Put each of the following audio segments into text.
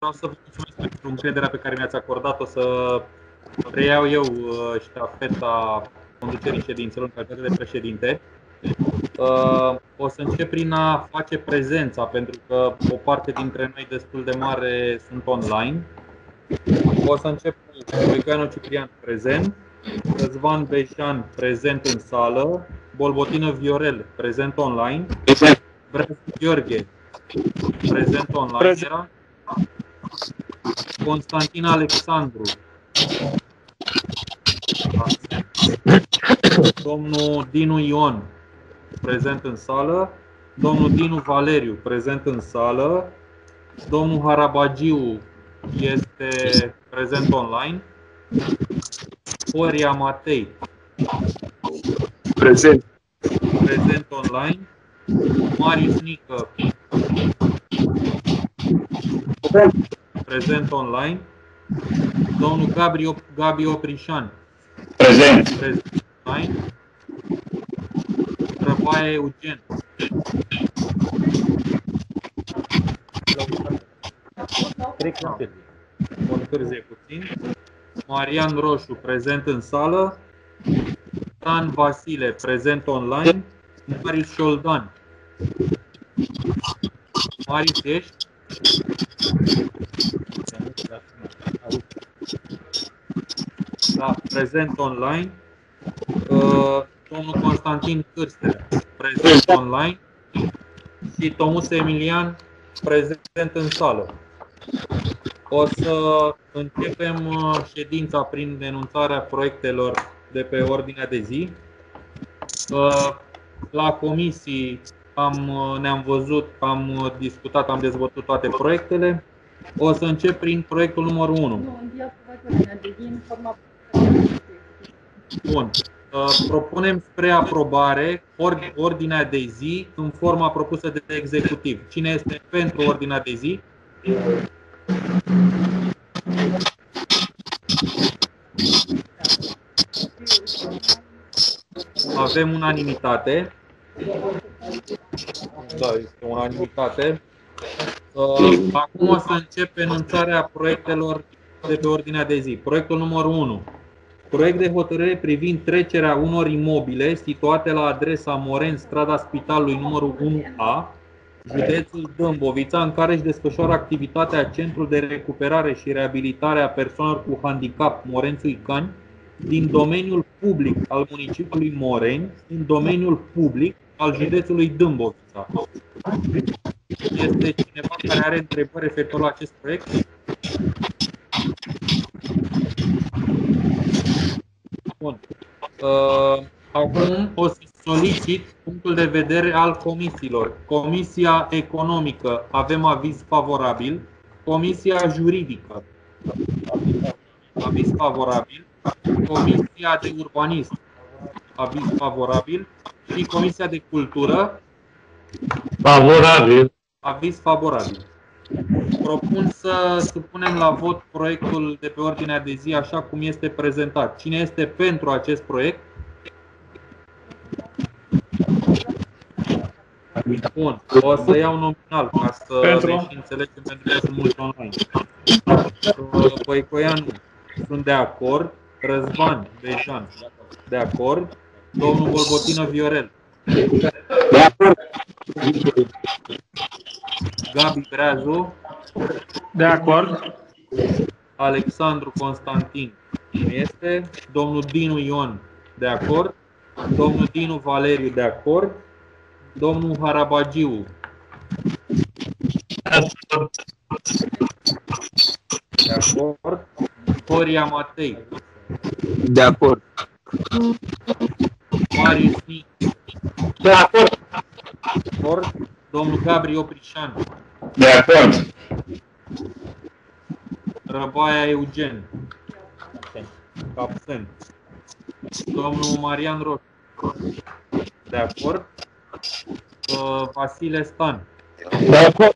vreau să vă mulțumesc pentru încrederea pe care mi-ați acordat-o să preiau eu ștafeta conducerii ședințelor în calitate de președinte. O să încep prin a face prezența, pentru că o parte dintre noi destul de mare sunt online. O să încep cu Voicoianu Ciprian prezent, Răzvan Bejan prezent în sală, Bolbotină Viorel prezent online, Brezu Gheorghe prezent online era, Constantin Alexandru, domnul Dinu Ion prezent în sală, domnul Dinu Valeriu prezent în sală, domnul Harabagiu este prezent online, Horia Matei prezent online, Marius Nică prezent online, domnul Gabi Oprișan prezent online, Răbaie Eugen o întârzie puțin, Marian Roșu prezent în sală, Dan Vasile prezent online, Marius Șoldan. Marius, ești? Da, prezent online. Domnul Constantin Cârstea prezent online și Tomus Emilian prezent în sală. O să începem ședința prin denunțarea proiectelor de pe ordinea de zi. La comisii ne-am văzut, am discutat, am dezbătut toate proiectele. O să încep prin proiectul numărul 1. Bun. Propunem spre aprobare ordinea de zi în forma propusă de executiv. Cine este pentru ordinea de zi? Avem unanimitate. Da, este unanimitate. Acum o să încep enunțarea proiectelor de pe ordinea de zi. Proiectul numărul 1. Proiect de hotărâre privind trecerea unor imobile situate la adresa Moren, strada Spitalului numărul 1A, județul Dâmbovița, în care își desfășoară activitatea Centrul de Recuperare și Reabilitare a Persoanelor cu Handicap Morențu-Icani, din domeniul public al municipiului Moreni, în domeniul public al județului Dâmbovița. Este cineva care are întrebări referitor la acest proiect? Bun. Acum o să solicit punctul de vedere al comisiilor. Comisia Economică, avem aviz favorabil. Comisia Juridică, aviz favorabil. Comisia de Urbanism, aviz favorabil. Și Comisia de Cultură, favorabil. Aviz favorabil. Propun să supunem la vot proiectul de pe ordinea de zi așa cum este prezentat. Cine este pentru acest proiect? Bun. O să iau nominal ca să ne și înțelegem, pentru că sunt mulți online. Voicoianu, sunt de acord. Răzvan Bejan, de acord. Domnul Bolbotină Viorel, de acord. Gabi Breazu, de acord. Alexandru Constantin nu este. Domnul Dinu Ion, de acord. Domnul Dinu Valeriu, de acord. Domnul Harabagiu, de acord. Horia Matei, de acord. Marius Nică, de acord. Domnul Gabi Oprișan, de acord. Răbaia Eugen, absent. Domnul Marian Roșu, de acord. Vasile Stan, de acord.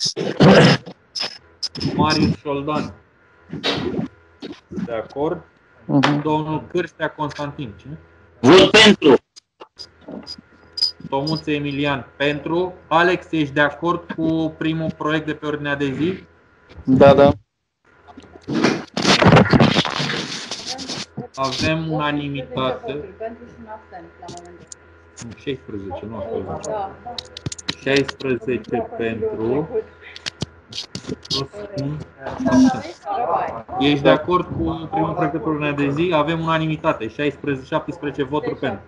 Marius Șoldan, de acord. Domnul Cârstea Constantin, cine? Vot pentru. Tomus Emilian, pentru. Alex, ești de acord cu primul proiect de pe ordinea de zi? Da, da. Avem unanimitate. Pentru și un absent la momentul. 16, nu știu. Da. 16 pentru. Ești de acord cu primul proiect de ordine de zi? Avem unanimitate, 17 voturi pentru.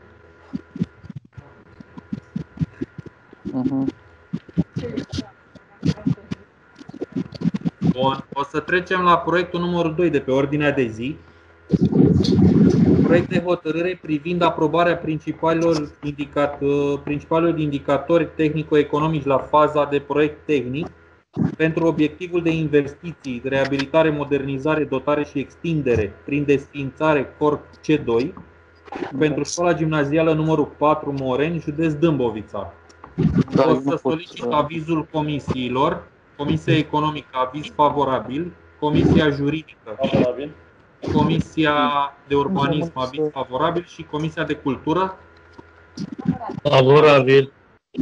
Bun, o să trecem la proiectul numărul 2 de pe ordinea de zi. Proiect de hotărâre privind aprobarea principalilor indicatori tehnico-economici la faza de proiect tehnic pentru obiectivul de investiții, reabilitare, modernizare, dotare și extindere prin desființare Corp C2 pentru școala gimnazială numărul 4 Moreni, județ Dâmbovița. O să solicit avizul comisiilor. Comisia Economică, aviz favorabil. Comisia Juridică, Comisia de Urbanism, aviz favorabil și Comisia de Cultură. Favorabil.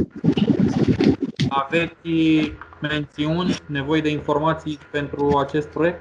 Aveți mențiuni, nevoi de informații pentru acest proiect?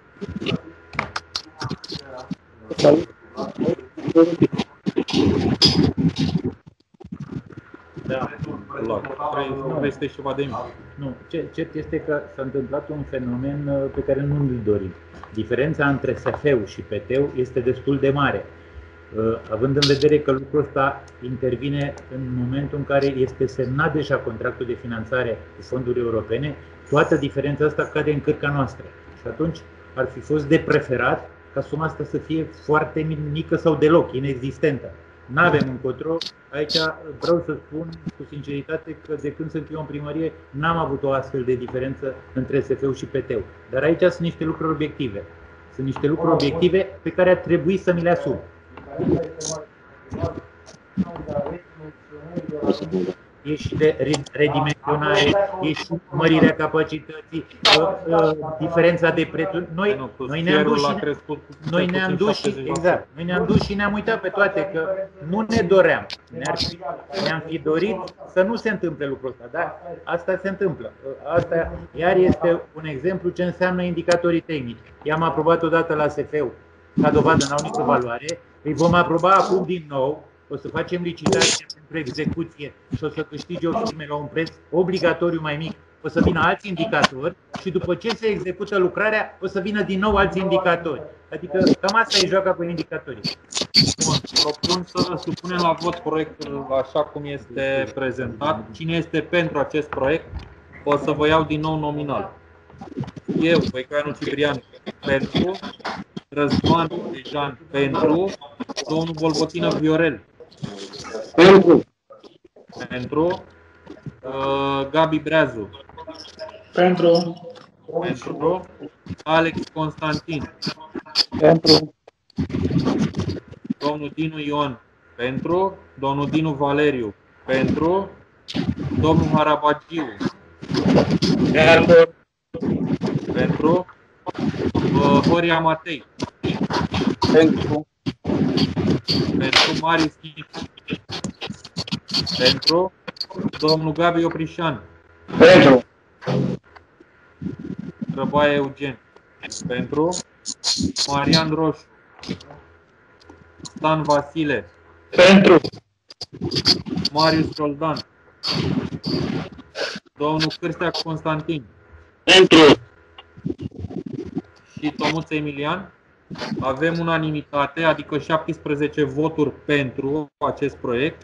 Da. Vrei să ceva de mine? Nu. Cert este că s-a întâmplat un fenomen pe care nu îl dorim. Diferența între SF-ul și PT-ul este destul de mare. Având în vedere că lucrul ăsta intervine în momentul în care este semnat deja contractul de finanțare cu fonduri europene, toată diferența asta cade în cârca noastră. Și atunci ar fi fost de preferat ca suma asta să fie foarte mică sau deloc inexistentă. N-avem încotro. Aici vreau să spun cu sinceritate că de când sunt eu în primărie n-am avut o astfel de diferență între SF-ul și PT-ul. Dar aici sunt niște lucruri obiective. Sunt niște lucruri obiective pe care ar trebui să mi le asum. E și de redimensionare, e și mărirea capacității, diferența de prețuri. Noi ne-am dus și ne-am uitat pe toate, că nu ne doream. Ne-am fi dorit să nu se întâmple lucrul ăsta, dar asta se întâmplă. Asta iar este un exemplu ce înseamnă indicatorii tehnici. I-am aprobat odată la SF-ul, ca dovadă n-au nicio valoare, îi vom aproba acum din nou. O să facem licitație pentru execuție și o să câștige o firme la un preț obligatoriu mai mic. O să vină alți indicatori și după ce se execută lucrarea, o să vină din nou alți indicatori. Adică cam asta e joaca cu indicatorii. Bun, propun să supunem la vot proiectul așa cum este prezentat. Cine este pentru acest proiect? O să vă iau din nou nominal. Eu, Băicoianu Ciprian, pentru. Răzvan Dejan, pentru. Domnul Bolbotină Viorel. Pentru. Gabi Breazu. Pentru. Alex Constantin. Pentru. Domnul Dinu Ion. Pentru. Domnul Dinu Valeriu. Pentru. Domnul Harabagiu. Pentru. Horia Matei. Pentru. Marius Nic. Pentru. Domnul Gabi Oprișan. Pentru. Răbaia Eugen. Pentru. Marian Roșu. Stan Vasile. Pentru. Marius Roldan. Domnul Cârstea Constantin. Pentru. Și Tomuț Emilian. Avem unanimitate, adică 17 voturi pentru acest proiect.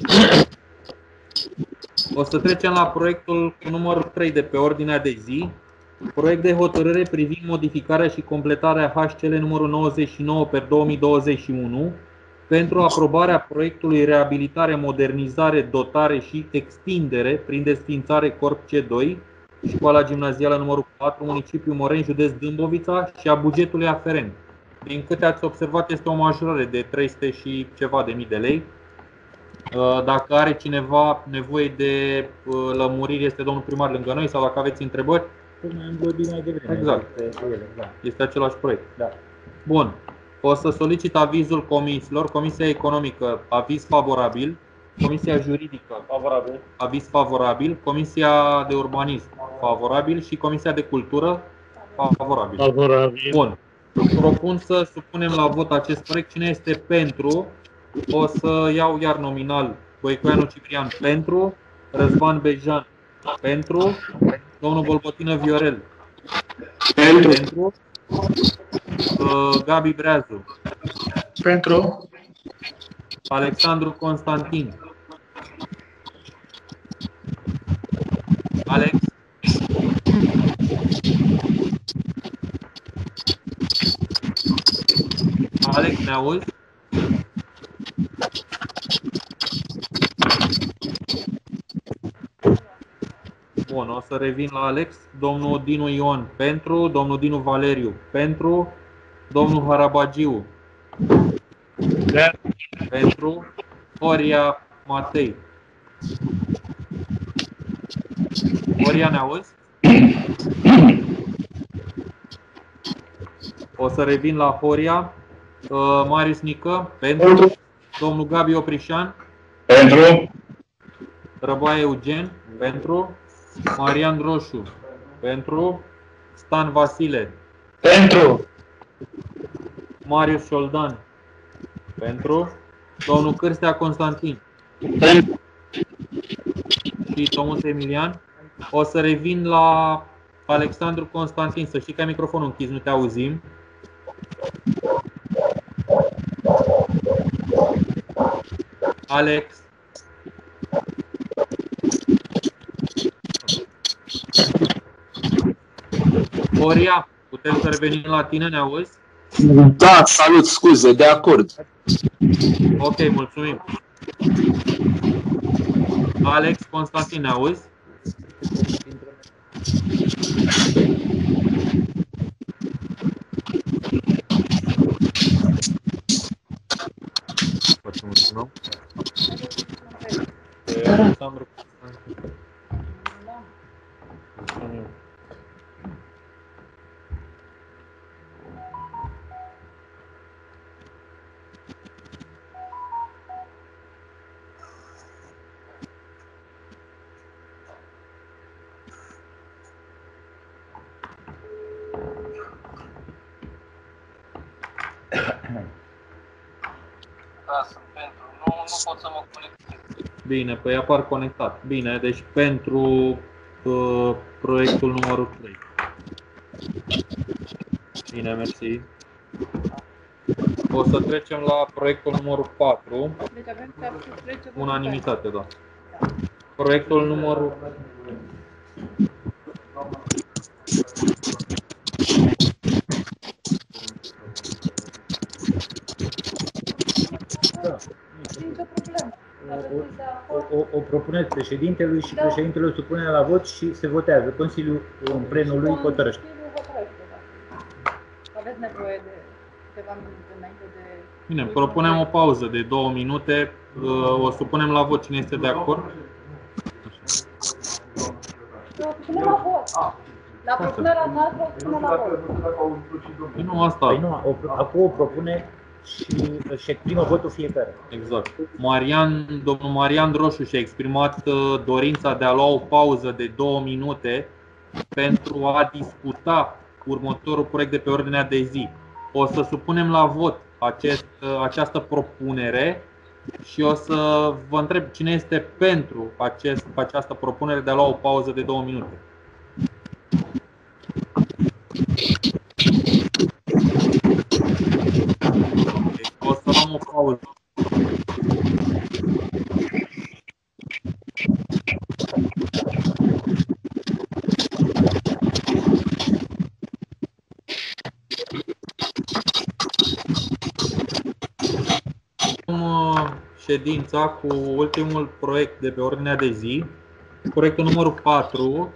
O să trecem la proiectul cu numărul 3 de pe ordinea de zi. Proiect de hotărâre privind modificarea și completarea HCL numărul 99/2021 pentru aprobarea proiectului reabilitare, modernizare, dotare și extindere prin desființare Corp C2, școala gimnazială numărul 4, municipiul Moreni, județ Dâmbovița și a bugetului aferent. Din câte ați observat, este o majorare de 300 și ceva de mii de lei. Dacă are cineva nevoie de lămuriri, este domnul primar lângă noi, sau dacă aveți întrebări. Am vorbit mai devreme. Exact. Este același proiect. Da. Bun. O să solicit avizul comisiilor. Comisia Economică, aviz favorabil. Comisia Juridică, Favorabil. aviz favorabil. Comisia de Urbanism, favorabil. Și Comisia de Cultură, favorabil. Favorabil. Bun. Propun să supunem la vot acest proiect. Cine este pentru? O să iau iar nominal. Voicoianu Ciprian pentru, Răzvan Bejan pentru, domnul Bolbotină Viorel pentru, Gabi Breazu Pentru. Alexandru Constantin. Alex? Alex, ne auzi? Bun, o să revin la Alex. Domnul Dinu Ion pentru, domnul Dinu Valeriu pentru, domnul Harabagiu pentru, Horia Matei. Horia, ne auzi? O să revin la Horia. Marius Nică pentru, domnul Gabi Oprișan Pentru. Răbaie Eugen pentru, Marian Roșu pentru, Stan Vasile Pentru. Marius Șoldan pentru, domnul Cârstea Constantin Pentru. și Tomus Emilian. O să revin la Alexandru Constantin. Să știi că ai microfonul închis, nu te auzim. Alex. Horia, putem să revenim la tine, ne auzi? Da, salut, scuze, de acord. Ok, mulțumim. Alex Constantin, ne auzi? Alexandru Constantin. Mulțumim. Da, sunt pentru. Nu pot să mă conectez. Bine, păi apar conectat. Bine, deci pentru proiectul numărul 3. Bine, mersi. O să trecem la proiectul numărul 4. Deci avem să trecem Unanimitate, da. Proiectul numărul... nicio problemă. O propuneți președintelui și președintele o supune la vot și se votează. Consiliul plenului hotărăște. Aveți nevoie de câteva minute înainte de... Bine, propunem o pauză de 2 minute. O supunem la vot. Cine este de acord? Supunem la vot. La propunerea noastră o supunem la vot. Nu, asta. Păi nu, acum o propune și își exprimă votul fiecare. Exact. Domnul Marian Roșu și-a exprimat dorința de a lua o pauză de 2 minute pentru a discuta următorul proiect de pe ordinea de zi. O să supunem la vot această propunere și o să vă întreb cine este pentru această propunere de a lua o pauză de 2 minute. O să luăm o pauză. Ședința cu ultimul proiect de pe ordinea de zi, proiectul numărul 4.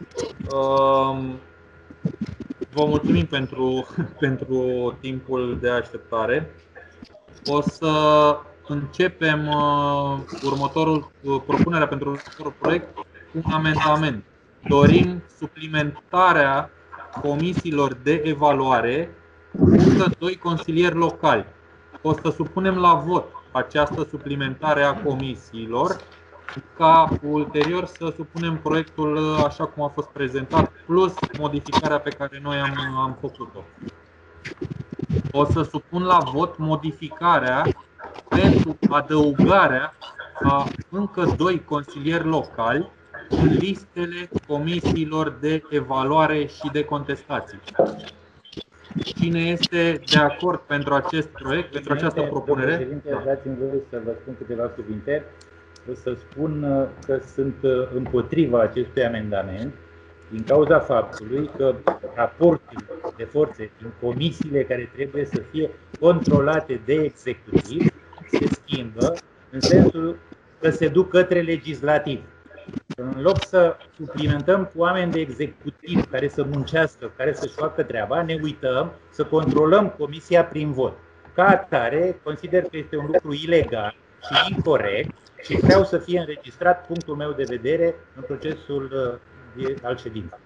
Vă mulțumim pentru timpul de așteptare. O să începem propunerea pentru următorul proiect cu un amendament. Dorim suplimentarea comisiilor de evaluare cu încă 2 consilieri locali. O să supunem la vot această suplimentare a comisiilor, ca ulterior să supunem proiectul așa cum a fost prezentat, plus modificarea pe care noi am făcut-o. O să supun la vot modificarea pentru adăugarea a încă 2 consilieri locali în listele comisiilor de evaluare și de contestații. Cine este de acord pentru acest proiect, pentru această propunere? Dați-mi voie să vă spun câteva cuvinte. O să spun că sunt împotriva acestui amendament din cauza faptului că raportul de forțe în comisiile care trebuie să fie controlate de executiv se schimbă în sensul că se duc către legislativ. În loc să suplimentăm cu oameni de executiv care să muncească, care să-și facă treaba, ne uităm să controlăm comisia prin vot. Ca atare, consider că este un lucru ilegal și incorect și vreau să fie înregistrat punctul meu de vedere în procesul al ședinței.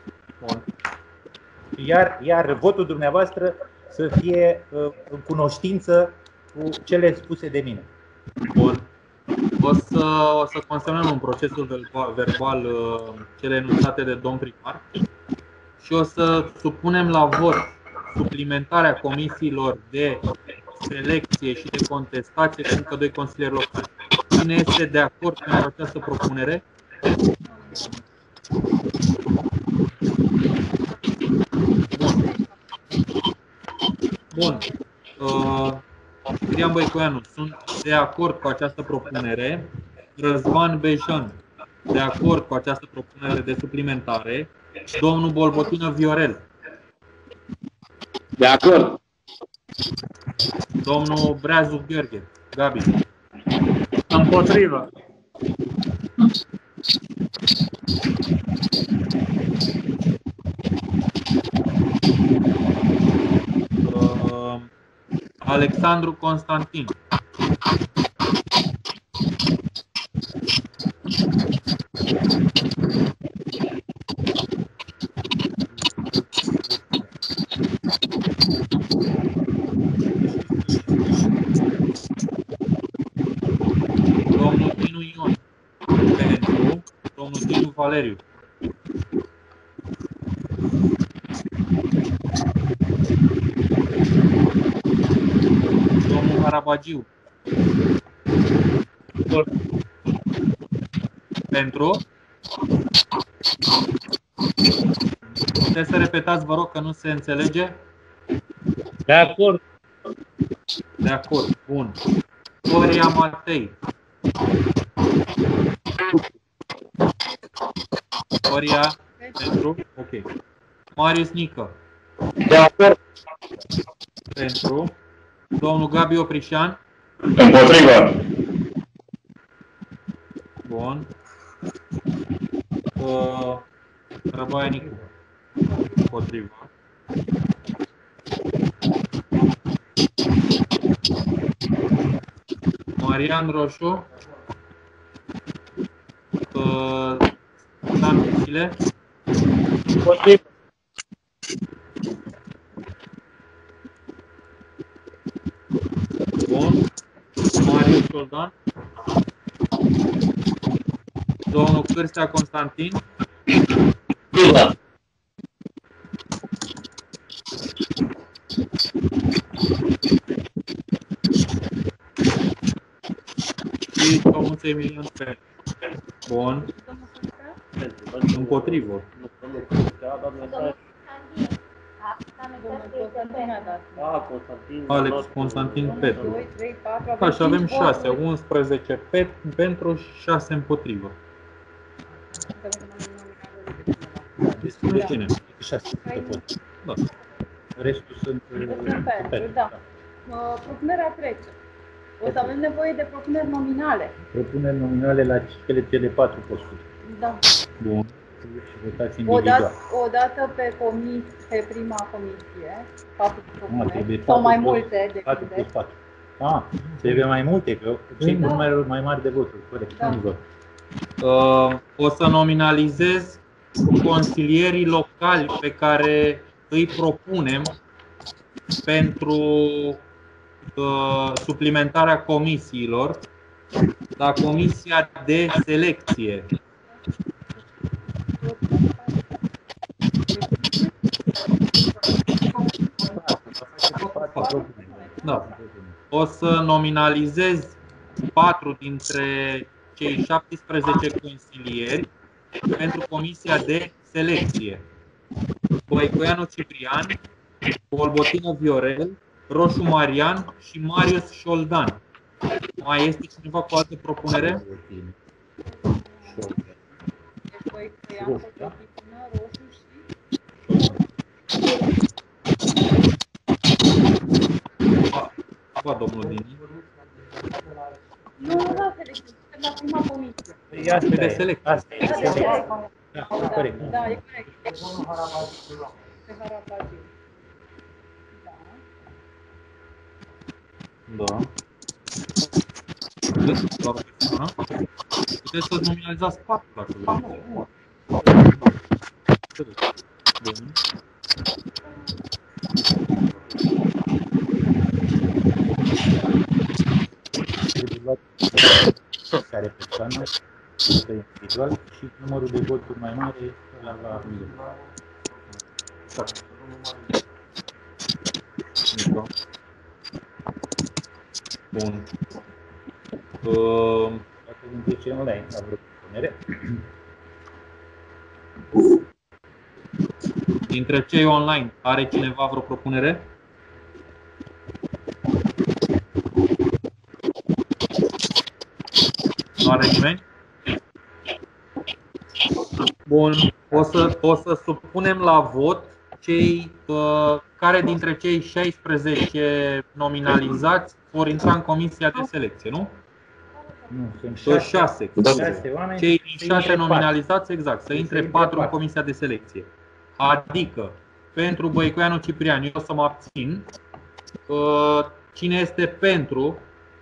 Iar votul dumneavoastră să fie în cunoștință cu cele spuse de mine. Bun. O să consemnăm în procesul verbal cele enunțate de domn primar și o să supunem la vot suplimentarea comisiilor de selecție și de contestație cu încă 2 consilieri locali. Cine este de acord cu această propunere? Bun. Cristian Băicoianu, sunt de acord cu această propunere. Răzvan Bejan, de acord cu această propunere de suplimentare. Domnul Bolbotină Viorel. De acord. Domnul Breazu Gheorghe. Gabi. Împotrivă. Alexandru Constantin. Domnul Dinu Ion. Pentru. Domnul Dinu Valeriu. Domnul Harabagiu. Pentru. Puteți să repetați, vă rog, că nu se înțelege? De acord. De acord. Bun. Horia Matei. Horia. Pentru. Ok. Marius Nică. De acord. Pentru. Domnul Gabi Oprișan. Împotrivă. Bun. Răbaia Nicu. Împotriva. Marian Roșu. Dan Pisile. Împotrivă. Bun. Marius Soldan. Domnul Cârstea Constantin. Viva. Și domnul Emilian Fer. Bun. Împotrivă. Alex Constantin Petru. Așa, avem 6, 11 pentru și 6 împotrivă. Despre cine? 6 Da. Restul sunt pentru, da. Propunerea trece. O să avem nevoie de propuneri nominale. propuneri nominale la cele 4 posturi. Da. Bun. Și votați individual. Odată pe prima comisie, 4 propuneri, trebuie sau mai 4 multe, 4 plus depinde. 4. Trebuie mai multe, că cei Da. numărul mai mari de voturi, corect. Da. Nu vot. O să nominalizez consilierii locali pe care îi propunem pentru suplimentarea comisiilor la comisia de selecție. Da. O să nominalizez 4 dintre cei 17 consilieri pentru comisia de selecție. Băicoianu Ciprian, Bolbotină Viorel, Roșu Marian și Marius Șoldan. Mai este cineva cu altă propunere? Băicoianu, Bolbotină, Roșu și... Ba, domnul Dini. Nu la selecție, suntem la prima comisie. Asta de e. selecție. Asta e. Da, de selecție. Da, corect. Da, e corect. Pe Harabagiu. Da. Da. Puteți să-ți nominalizați 4 dacă vreți. Bun. Care persoană, individual și numărul de voturi mai mare la Bun. Poate dintre cei online la vreo propunere. Dintre cei online, are cineva vreo propunere? Nu are nimeni? Bun. O să supunem la vot cei care dintre cei 16 nominalizați vor intra în comisia de selecție, nu? Nu, sunt 6. oameni. Cei din 6 nominalizați, exact, să intre 4 în comisia de selecție. Adică, pentru Băicoianu Ciprian, eu o să mă abțin. Cine este pentru?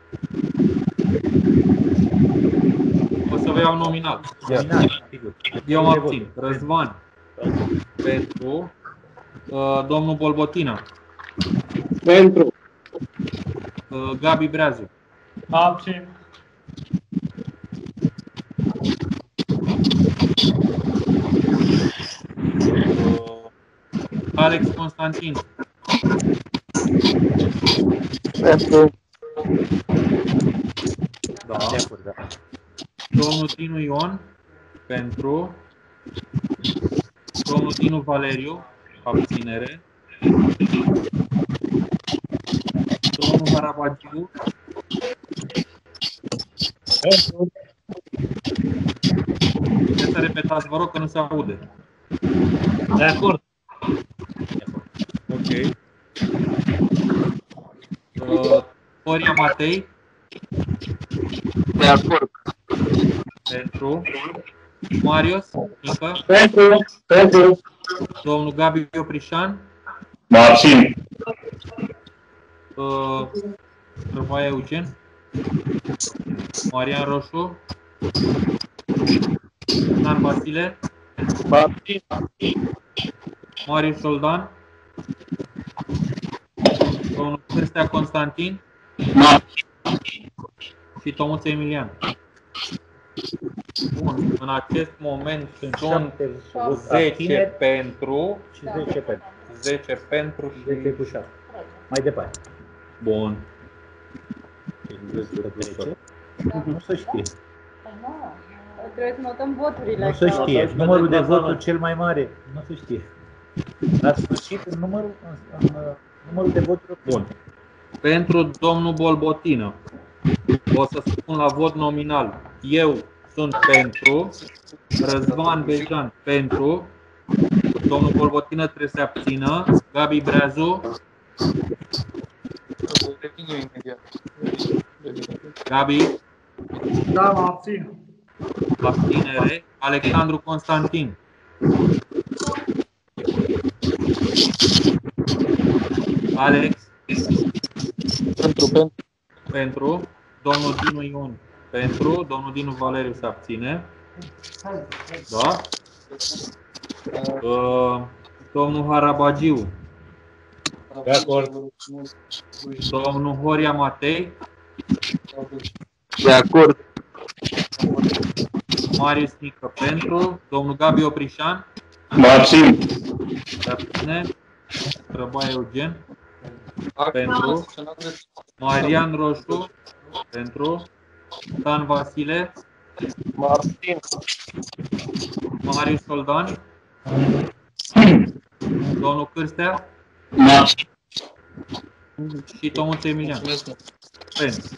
O să vă iau nominal. Eu mă abțin. Răzvan. Pentru. Domnul Bolbotina. Pentru. Gabi Breazu. Abțin. Alex Constantin. Pentru. Da. Domnul Tinu Ion. Pentru. Domnul Tinu Valeriu. Abținere. Domnul Harabagiu. Pentru. Puteți să repetați, vă rog, că nu se aude. De acord. Ok. Horia Matei. De acord. Pentru. Marius. Încă. Pentru. Pentru. Domnul Gabi Oprișan. Mă abțin. Răbaia Eugen. Marian Roșu. Dan Vasile. Mă abțin. Marius Șoldan. Domnul Cârstea Constantin. Mă abțin. Și Tomuță Emilian. Bun. În acest moment sunt 10 pentru și 10 pentru. 10 pentru și 10 cu 6. Mai departe. bun. Nu se știe. Trebuie să notăm voturile. Nu se știe. Numărul de voturi cel mai mare. Nu se știe. La sfârșit, numărul de voturi. Bun. Pentru domnul Bolbotină o să spun la vot nominal. Eu sunt pentru. Răzvan Bejan pentru. Domnul Bolbotină trebuie să se abțină. Gabi Breazu. Gabi. Da, mă abțin. Abținere. Alexandru Constantin. Alex. Pentru. Domnul Dinu Ion. Pentru. Domnul Dinu Valeriu se abține. Da? Domnul Harabagiu. De acord. Domnul Horia Matei. De acord. Marius Nică pentru. Domnul Gabi Oprișan. Mă abțin. Se abține. Răbaia Eugen. Pentru. Marian Roșu. Pentru. Dan Vasile. Martin. Marius Soldan. Domnul Cârstea. Martin. Și Tomuț Emilian. Pentru.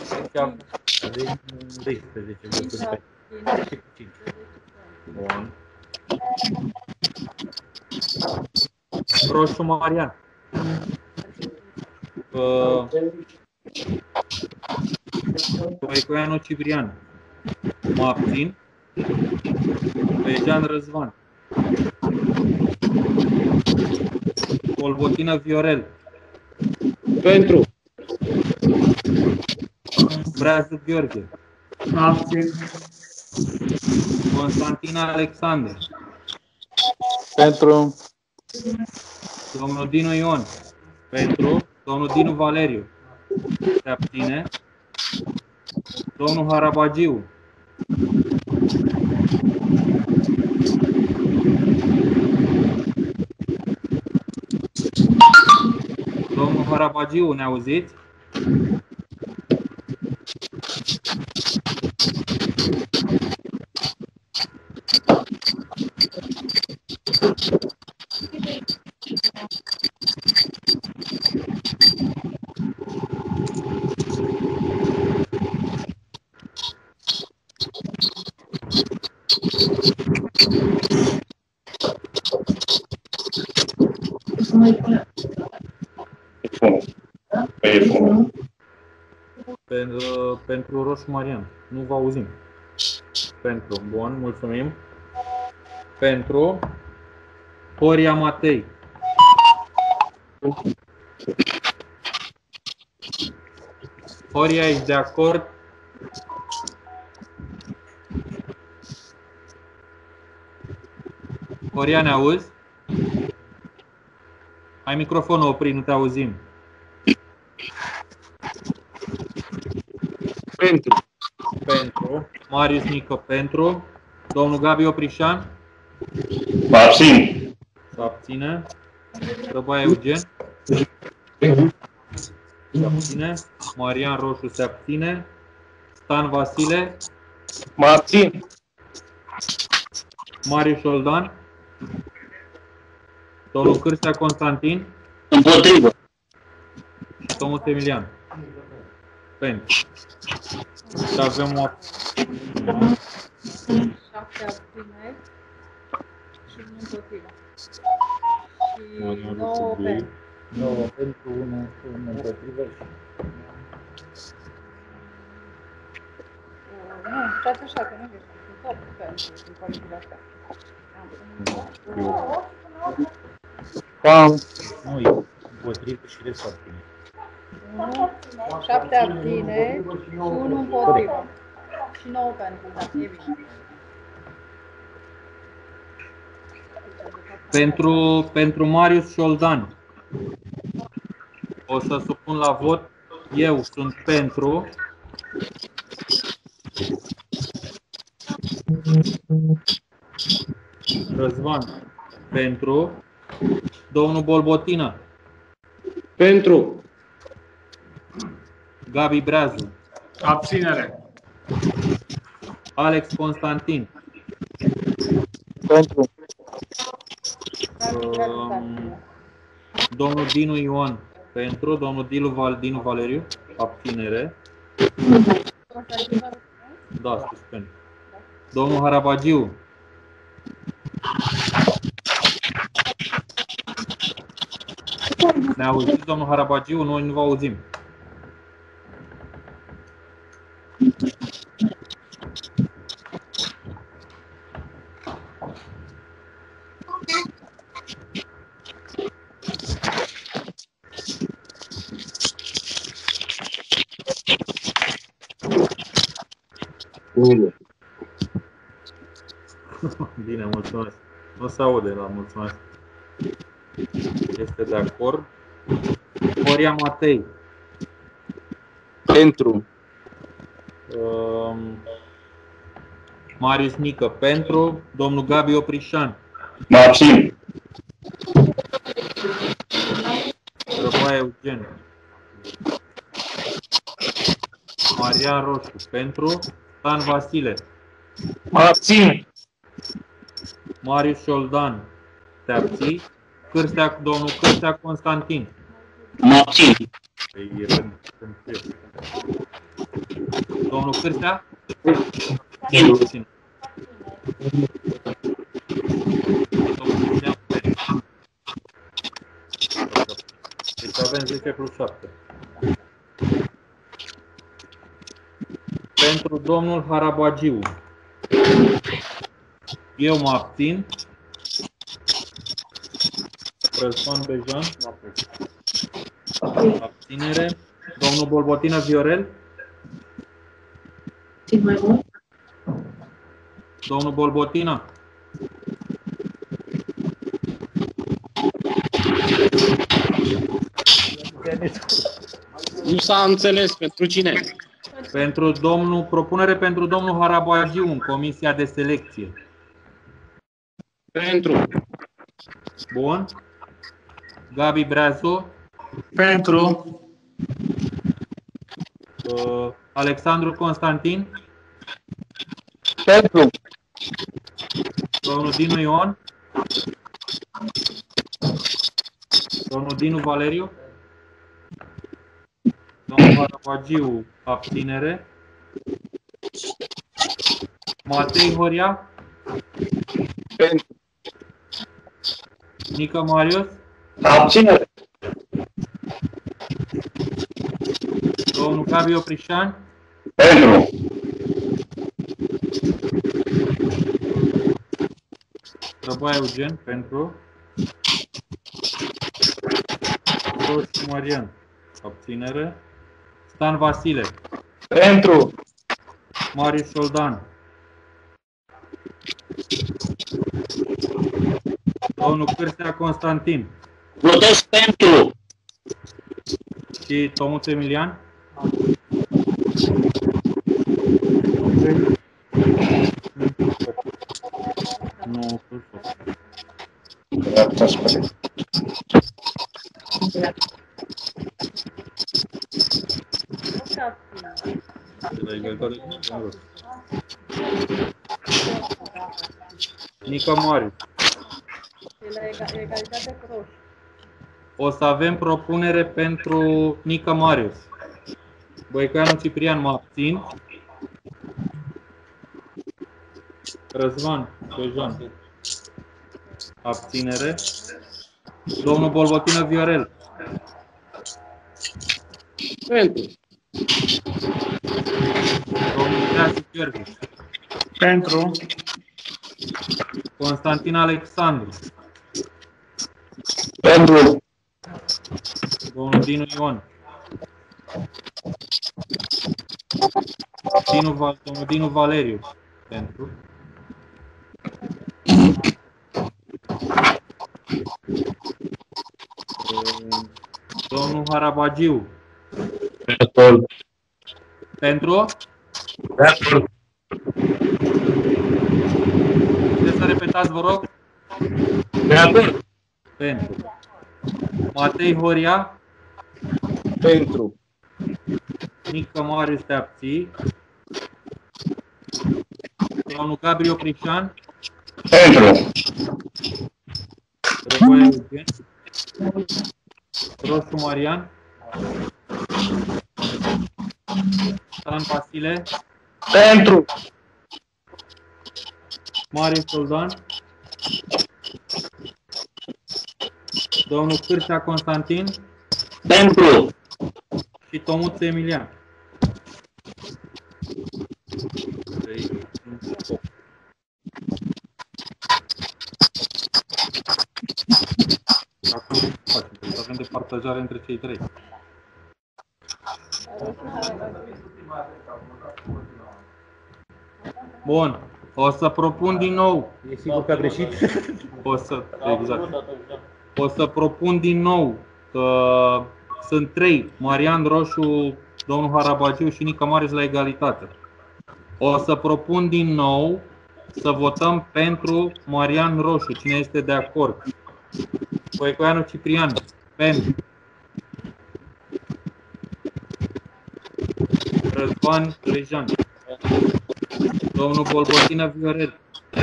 12 voturi. Bun. Roșu Marian. Stoicoianu Ciprian. Mă abțin. Bejan Răzvan. Bolbotină Viorel. Pentru. Brează Gheorghe. Abțin. Constantin Alexandru. Pentru. Domnul Dinu Ion. Pentru. Domnul Dinu Valeriu. Se abține. Domnul Harabagiu. Domnul Harabagiu, ne auziți? Pentru Roșu Marian. Nu vă auzim. Pentru. Bun, mulțumim. Pentru Horia Matei. Horia, ești de acord? Horia, ne auzi? Ai microfonul oprit, nu te auzim. Pentru. Pentru. Marius Nică, pentru. Domnul Gabi Oprișan. Mă abțin. Se abține. Răbaia Eugen. Se abține. Marian Roșu se abține. Stan Vasile. Mă abțin. Marius Soldan. Domnul Cârstea Constantin. Împotrivă. Și Tomuț Emilian. Pentru. Și avem o 7 abțineri și 1 împotrivă. Și 9 pentru. 9 pentru, 1 împotrivă și... Nu, stați așa, că nu ești. Sunt 8 pentru din colegile astea. Nu, e împotrivă și restul abține. 7 abțineri și 1 împotrivă. Și 9 pentru, da, e bine. Pentru Marius Soldan. O să supun la vot. Eu sunt pentru. Răzvan. Pentru. Domnul Bolbotină. Pentru. Gabi Breazu. Abținere. Alex Constantin. Pentru. Domnul Dinu Ion. Pentru. Domnul Dinu Valeriu. Abținere. Da, spus pentru. Domnul Harabagiu. Ne auziți, domnul Harabagiu? Noi nu vă auzim. Bine, mulțumesc. Nu se aude, dar mulțumesc. Este de acord. Horia Matei. Pentru. Marius Nică pentru. Domnul Gabi Oprișan. Mă abțin. Răboaia Eugen. Marian Roșu. Pentru. Stan Vasile. Mă abțin. Marius Șoldan. Te abții. Domnul Cârstea Constantin. Mă abțin. Domnul Cârstea? Abțin. Deci avem 10 plus 7. Pentru domnul Harabagiu. Eu mă abțin. Răzvan Bejan. Abținere. Domnul Bolbotină Viorel. Domnul Bolbotină. Nu s-a înțeles pentru cine. Propunere pentru domnul Harabagiu în comisia de selecție. Pentru. Bun. Gabi Breazu. Pentru. Alexandru Constantin. Pentru. Domnul Dinu Ion. Domnul Dinu Valeriu. Domnul Harabagiu, abținere. Matei Horia. Pentru. Nica Marius. Abținere. Domnul Gabi Oprișan. Pentru. Răboaia Eugen. Pentru. Roșu Marian. Abținere. Stan Vasile. Pentru. Marius Șoldan. Domnul Cârstea Constantin. Votez pentru. Și Tomuț Emilian. Nu, Nica Marius. Egalitate cu roșu. O să avem propunere pentru Nica Marius. Băicoianu Ciprian, mă abțin. Răzvan Bejan. Abținere. Domnul Bolbotină Viorel. Pentru. Domnul Teasi Gheorghe. Pentru. Constantin Alexandru. Pentru. Domnul Dinu Ion. Domnul Dinu Valeriu. Pentru. Domnul Harabagiu. Pentru. Pentru? Pentru. Puteți să repetați, vă rog? Pentru. Pentru. Matei Horia. Pentru. Nica Marius, te abții. Domnul Gabi Oprișan. Pentru. Răboaia Eugen. Roșu Marian. Stan Vasile. Pentru. Marius Șoldan. Domnul Cârstea Constantin. Pentru. Și Tomuț Emilian. Acum facem, avem de partajare între cei trei. Bun. O să propun din nou. E sigur că a greșit? Exact. O să propun din nou. Sunt trei. Marian Roșu, domnul Harabagiu și Nica Marius la egalitate. O să propun din nou să votăm pentru Marian Roșu. Cine este de acord? Băicoianu Ciprian. Pentru. Răzvan Rejan. Domnul Bolbotină Viorel.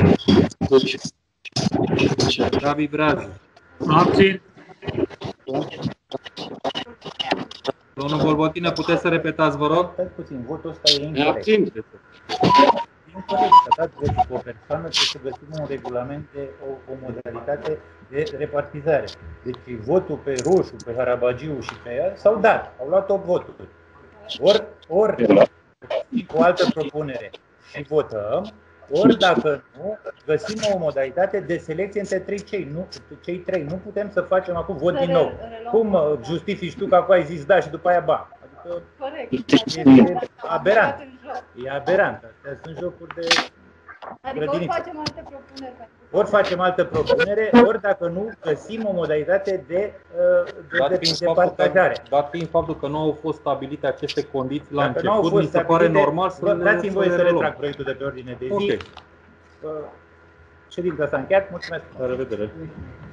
Gabi Brazu. Abțin. Domnul Bolbotină, puteți să repetați, vă rog? Stai puțin, votul ăsta e incorect. Abțin. Incorect, să dați votul cu o persoană, trebuie să găsim un regulament, o modalitate de repartizare. Deci votul pe Roșu, pe Harabagiu și pe ea s-au dat, au luat 8 voturi. Ori cu o altă propunere și votăm, ori dacă nu, găsim o modalitate de selecție între cei trei. Nu putem să facem acum vot din nou. Cum justifici tu că acum ai zis da și după aia ba? Adică Corect. este aberant. E aberant. Astea sunt jocuri de Adică ori grădiniță. facem alte propuneri. Ori facem altă propunere, ori dacă nu, găsim o modalitate de partajare. Dat fiind faptul că nu au fost stabilite aceste condiții la Dacă nu au început, fost mi se pare stabilite, normal să le dați-mi voie să reluăm. retrag proiectul de pe ordine de zi. Ok. Ședința s-a încheiat. Mulțumesc. La revedere.